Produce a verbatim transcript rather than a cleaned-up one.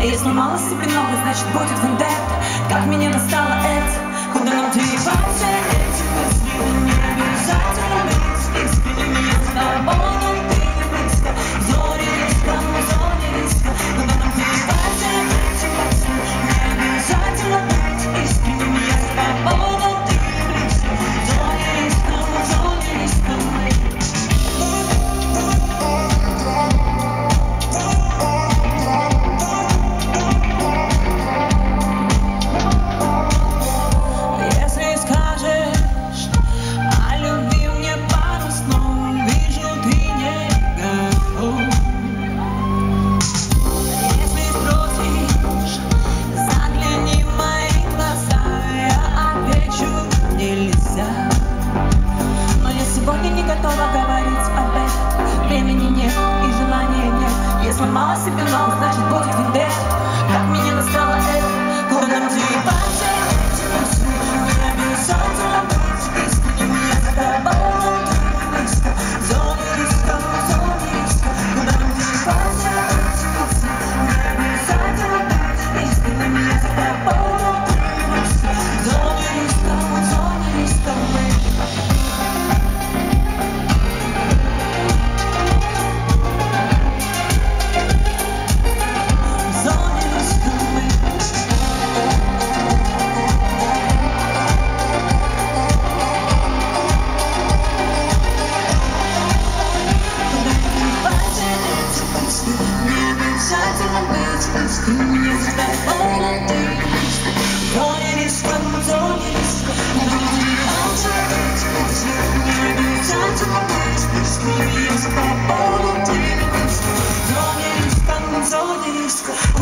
Я сломала себе ногу, значит будет вендетта. Как меня достало это, куда нам деваться? Эти мысли не обязательно быть искренними. Я с тобой, ты не близко. В зоне риска, в зоне риска. Куда нам деваться? Эти мысли не обязательно быть искренними. Я с тобой, ты не близко. В зоне риска, в зоне риска. Готова говорить об этом. Времени нет и желания нет. Я сломала себе ногу, значит будет вендетта. Как меня достало это, куда нам деваться? Эти мысли не обязательно быть искренними. Я с тобой, ты не близко. В зоне риска, в зоне риска. Куда нам деваться? Эти мысли не обязательно быть искренними. Я с тобой, ты не близко. В зоне риска, в зоне риска. Я с тобой, ты не близко. В зоне риска, в зоне риска. Не обязательно быть искренними. Я с тобой, ты не близко. В зоне риска, в зоне риска.